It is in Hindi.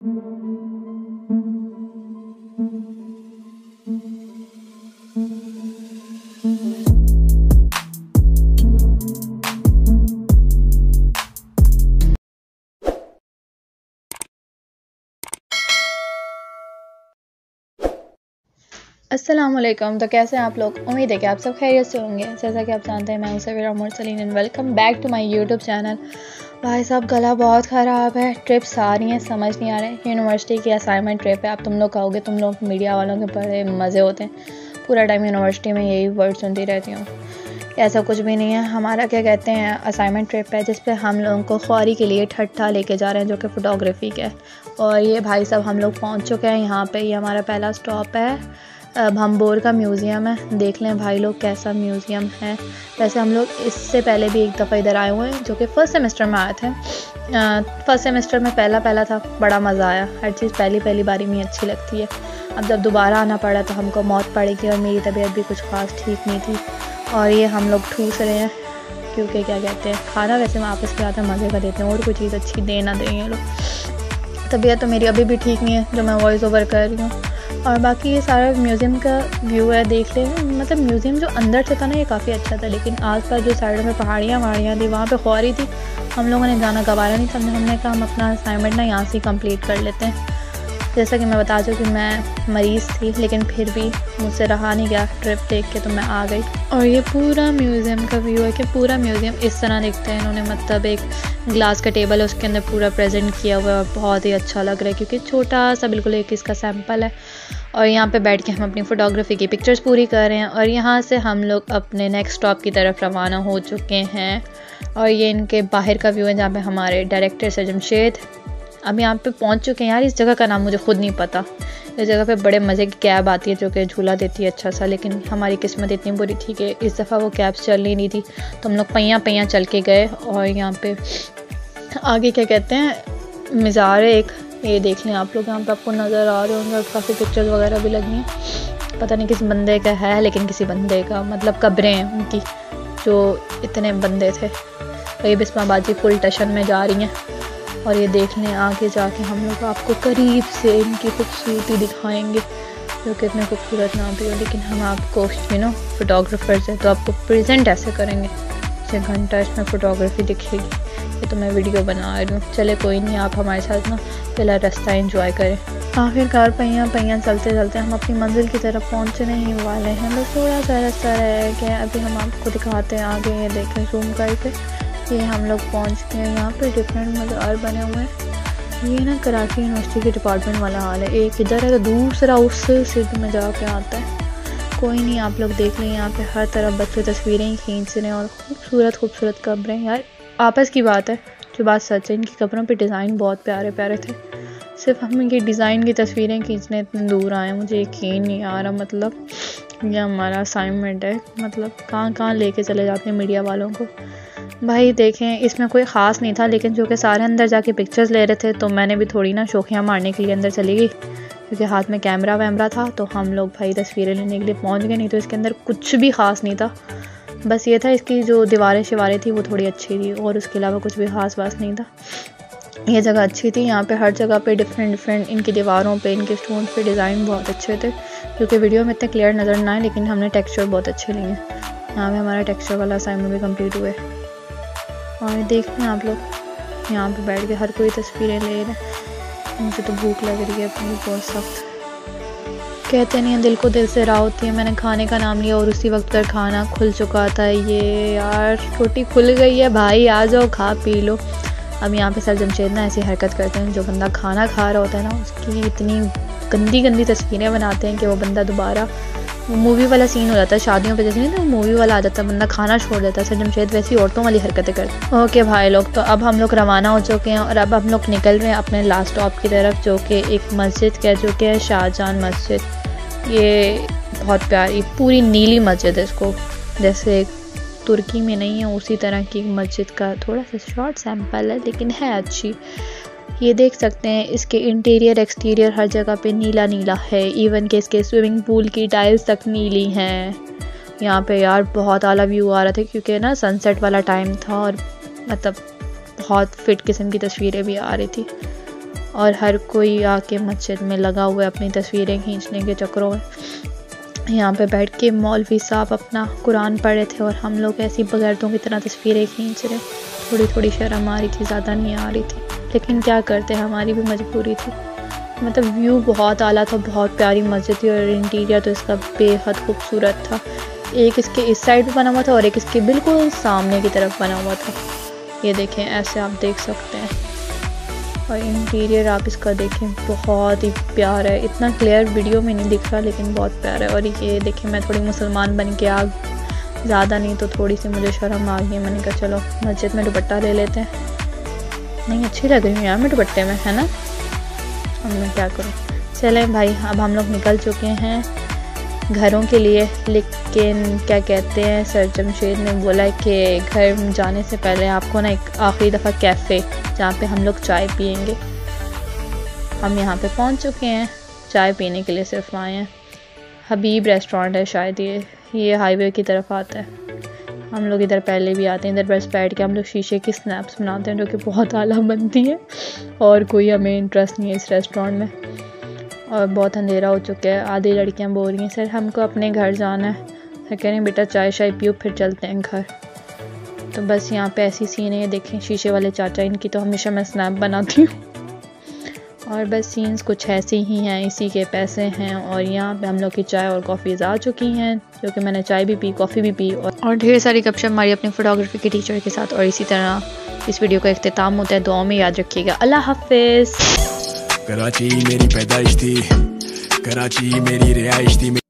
अस्सलामुअलैकुम। तो कैसे हैं आप लोग? उम्मीद है कि आप सब खैरियत से होंगे। जैसा कि आप जानते हैं, मैं हूं Savera Mursleen and welcome back to my YouTube channel. भाई साहब, गला बहुत ख़राब है। ट्रिप्स आ रही हैं, समझ नहीं आ रहे। यूनिवर्सिटी की असाइनमेंट ट्रिप है। आप तुम लोग कहोगे, तुम लोग मीडिया वालों के बड़े मज़े होते हैं, पूरा टाइम यूनिवर्सिटी में यही वर्ड सुनती रहती हूँ। ऐसा कुछ भी नहीं है। हमारा क्या कहते हैं, असाइनमेंट ट्रिप है जिस पे हम लोगों को ख्वारी के लिए ठट्ठा लेके जा रहे हैं, जो कि फ़ोटोग्राफी का है। और ये भाई साहब, हम लोग पहुँच चुके हैं यहाँ पे। ये हमारा पहला स्टॉप है। अब हम बोर का म्यूज़ियम है। देख लें भाई लोग, कैसा म्यूज़ियम है। वैसे हम लोग इससे पहले भी एक दफ़ा इधर आए हुए हैं, जो कि फ़र्स्ट सेमेस्टर में आए थे। फ़र्स्ट सेमेस्टर में पहला था, बड़ा मज़ा आया। हर चीज़ पहली बारी में अच्छी लगती है। अब जब दोबारा आना पड़ा तो हमको मौत पड़ेगी, और मेरी तबीयत भी कुछ ख़ास ठीक नहीं थी। और ये हम लोग ठूस रहे हैं, क्योंकि क्या कहते हैं, खाना वैसे में आपस में ज़्यादा मज़े का देते हैं, और कोई चीज़ अच्छी दे ना दें ये लोग। तबीयत तो मेरी अभी भी ठीक नहीं है, जो मैं वॉइस ओवर कर रही हूँ। और बाकी ये सारा म्यूज़ियम का व्यू है, देख लें। मतलब म्यूज़ियम जो अंदर से था ना, ये काफ़ी अच्छा था, लेकिन आसपास जो साइड में पहाड़ियाँ थी, वहाँ पे ख्वारी थी। हम लोगों ने जाना गवारा नहीं था। हमने कहा हम अपना असाइनमेंट ना यहाँ से कंप्लीट कर लेते हैं। जैसा कि मैं बता चुकी, मैं मरीज़ थी, लेकिन फिर भी मुझसे रहा नहीं गया। ट्रिप देख के तो मैं आ गई। और ये पूरा म्यूज़ियम का व्यू है कि पूरा म्यूज़ियम इस तरह दिखता है। इन्होंने मतलब एक ग्लास का टेबल है, उसके अंदर पूरा प्रेजेंट किया हुआ है, और बहुत ही अच्छा लग रहा है, क्योंकि छोटा सा बिल्कुल एक इसका सैंपल है। और यहाँ पे बैठ के हम अपनी फ़ोटोग्राफी की पिक्चर्स पूरी कर रहे हैं। और यहाँ से हम लोग अपने नेक्स्ट स्टॉप की तरफ रवाना हो चुके हैं। और ये इनके बाहर का व्यू है, जहाँ पे हमारे डायरेक्टर सर जमशेद अब यहाँ पे पहुँच चुके हैं। यार, इस जगह का नाम मुझे खुद नहीं पता। इस जगह पे बड़े मज़े की कैब आती है, जो कि झूला देती है अच्छा सा, लेकिन हमारी किस्मत इतनी बुरी थी कि इस दफ़ा वो कैब चल ही नहीं थी। तो हम लोग पैयाँ चल के गए। और यहाँ पे आगे क्या कहते हैं, मज़ार है एक, ये देख लें आप लोग। यहाँ पे आपको नज़र आ रहे होंगे, और काफ़ी पिक्चर्स वगैरह भी लगी हैं। पता नहीं किस बंदे का है, लेकिन किसी बंदे का, मतलब कब्रें हैं उनकी, जो इतने बंदे थे। और ये बिस्माबाजी फुल टशन में जा रही हैं। और ये देख लें, आगे जाके हम लोग आपको करीब से इनकी खूबसूरती दिखाएंगे, जो कि इतने खूबसूरत ना भी हो, लेकिन हम आपको फोटोग्राफर्स हैं, तो आपको प्रेजेंट ऐसे करेंगे जैसे घंटा इसमें फ़ोटोग्राफी दिखेगी। ये तो मैं वीडियो बना रही हूँ। चले कोई नहीं, आप हमारे साथ ना पहला रास्ता एंजॉय करें। आखिरकार पैयाँ चलते हम अपनी मंजिल की तरफ पहुँचने ही वाले हैं। बस थोड़ा सा रास्ता रह गया। अभी हम आपको दिखाते हैं आगे। ये देखें जूम करके, ये हम लोग पहुंच गए। यहाँ पे डिफरेंट मज़ार बने हुए हैं। ये ना कराची यूनिवर्सिटी के डिपार्टमेंट वाला हाल है। एक इधर है तो दूसरा उस सिद्ध में जाके आता है। कोई नहीं, आप लोग देख लें, यहाँ पे हर तरफ बच्चे तस्वीरें ही खींच रहे हैं, और खूबसूरत कब्रें। यार, आपस की बात है, जो बात सच है, इनकी कब्रों पे डिज़ाइन बहुत प्यारे थे। सिर्फ हम इनकी डिज़ाइन की तस्वीरें खींचने इतने दूर आए, मुझे यकीन नहीं आ रहा। मतलब ये हमारा असाइनमेंट है, मतलब कहाँ लेके चले जाते हैं मीडिया वालों को। भाई देखें, इसमें कोई ख़ास नहीं था, लेकिन जो कि सारे अंदर जाके पिक्चर्स ले रहे थे, तो मैंने भी थोड़ी ना शौकियाँ मारने के लिए अंदर चली गई, क्योंकि हाथ में कैमरा वैमरा था। तो हम लोग भाई तस्वीरें लेने के लिए पहुंच गए। नहीं तो इसके अंदर कुछ भी ख़ास नहीं था। बस ये था, इसकी जो दीवारें शिवारें थी वो थोड़ी अच्छी थी, और उसके अलावा कुछ भी ख़ास बात नहीं था। ये जगह अच्छी थी। यहाँ पे हर जगह पे डिफरेंट इनकी दीवारों पे, इनके स्टोन पे डिज़ाइन बहुत अच्छे थे, क्योंकि वीडियो में इतने क्लियर नज़र ना आए, लेकिन हमने टेक्सचर बहुत अच्छे लिए हैं। यहाँ पे हमारा टेक्सचर वाला असाइनमेंट भी कंप्लीट हुए। और देख लें आप लोग, यहाँ पे बैठ के हर कोई तस्वीरें ले रहे हैं। मुझे तो भूख लग रही है अपनी बहुत सख्त। कहते नहीं है, दिल को दिल से राह होती है। मैंने खाने का नाम लिया और उसी वक्त पर खाना खुल चुका था। ये यार, रोटी खुल गई है भाई, आ जाओ खा पी लो। अब यहाँ पे सर जमशेद ना ऐसी हरकत करते हैं, जो बंदा खाना खा रहा होता है ना, उसकी इतनी गंदी तस्वीरें बनाते हैं कि वो बंदा दोबारा, मूवी वाला सीन हो जाता है शादियों पे, जैसे नहीं तो मूवी वाला आ जाता है, बंदा खाना छोड़ देता है। सर जमशेद वैसी औरतों वाली हरकतें करते हैं। ओके भाई लोग, तो अब हम लोग रवाना हो चुके हैं, और अब हम लोग निकल रहे हैं अपने लास्ट स्टॉप की तरफ, जो कि एक मस्जिद कह चुके हैं, शाहजहां मस्जिद। ये बहुत प्यारी पूरी नीली मस्जिद है। इसको जैसे तुर्की में नहीं है, उसी तरह की मस्जिद का थोड़ा सा शॉर्ट सैंपल है, लेकिन है अच्छी। ये देख सकते हैं, इसके इंटीरियर एक्सटीरियर हर जगह पे नीला है। इवन कि इसके स्विमिंग पूल की टाइल्स तक नीली हैं। यहाँ पे यार बहुत आला व्यू आ रहा था, क्योंकि ना सनसेट वाला टाइम था, और मतलब बहुत फिट किस्म की तस्वीरें भी आ रही थी। और हर कोई आके मस्जिद में लगा हुआ है अपनी तस्वीरें खींचने के चक्करों में। यहाँ पे बैठ के मौलवी साहब अपना कुरान पढ़ रहे थे और हम लोग ऐसी बगैरतों की तरह तस्वीरें खींच रहे। थोड़ी थोड़ी शर्म आ रही थी, ज़्यादा नहीं आ रही थी, लेकिन क्या करते, हमारी भी मजबूरी थी। मतलब व्यू बहुत आला था, बहुत प्यारी मस्जिद थी और इंटीरियर तो इसका बेहद खूबसूरत था। एक इसके इस साइड पे बना हुआ था और एक इसके बिल्कुल सामने की तरफ बना हुआ था। ये देखें, ऐसे आप देख सकते हैं। और इंटीरियर आप इसका देखें, बहुत ही प्यारा है। इतना क्लियर वीडियो में नहीं दिख रहा, लेकिन बहुत प्यारा है। और ये देखें, मैं थोड़ी मुसलमान बन के आ, ज़्यादा नहीं तो थोड़ी सी मुझे शर्म आ गई। मैंने कहा चलो मस्जिद में दुपट्टा ले लेते हैं। नहीं, अच्छी लग रही हूँ यार मैं दुपट्टे में, है ना। अब मैं क्या करूँ। चलें भाई, अब हम लोग निकल चुके हैं घरों के लिए। लेकिन क्या कहते हैं, सर जमशेद ने बोला कि घर जाने से पहले आपको ना एक आखिरी दफ़ा कैफ़े जहाँ पे हम लोग चाय पियेंगे। हम यहाँ पे पहुँच चुके हैं, चाय पीने के लिए सिर्फ आए हैं। हबीब रेस्टोरेंट है शायद ये हाईवे की तरफ आता है। हम लोग इधर पहले भी आते हैं। इधर बस बैठ के हम लोग शीशे की स्नैप्स बनाते हैं जो कि बहुत आला बनती है। और कोई हमें इंटरेस्ट नहीं है इस रेस्टोरेंट में। और बहुत अंधेरा हो चुका है। आधी लड़कियां बोल रही हैं सर हमको अपने घर जाना है। सर कह रहे हैं बेटा चाय शाय पियो फिर चलते हैं घर। तो बस यहाँ पे ऐसी सीन है, देखें शीशे वाले चाचा, इनकी तो हमेशा मैं स्नैप बनाती हूँ। और बस सीन्स कुछ ऐसे ही हैं, इसी के पैसे हैं। और यहाँ पे हम लोग की चाय और कॉफ़ीज़ आ चुकी हैं, जो कि मैंने चाय भी पी, कॉफ़ी भी पी और ढेर सारी गपशप हमारी अपनी फ़ोटोग्राफी के टीचर के साथ। और इसी तरह इस वीडियो का इख्तिताम होता है। दुआ में याद रखिएगा। अल्लाह हाफिज़। कराची मेरी पैदाइश थी, कराची मेरी रिहाइश थी।